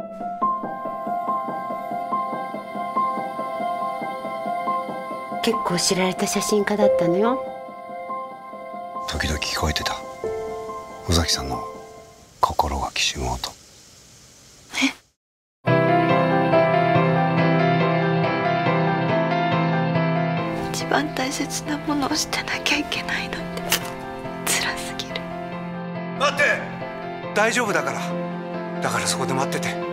結構知られた写真家だったのよ。 時々聞こえてた尾崎さんの心がきしむ音。 一番大切なものを捨てなきゃいけないのって辛すぎる。 待って、大丈夫だから。だからそこで待ってて。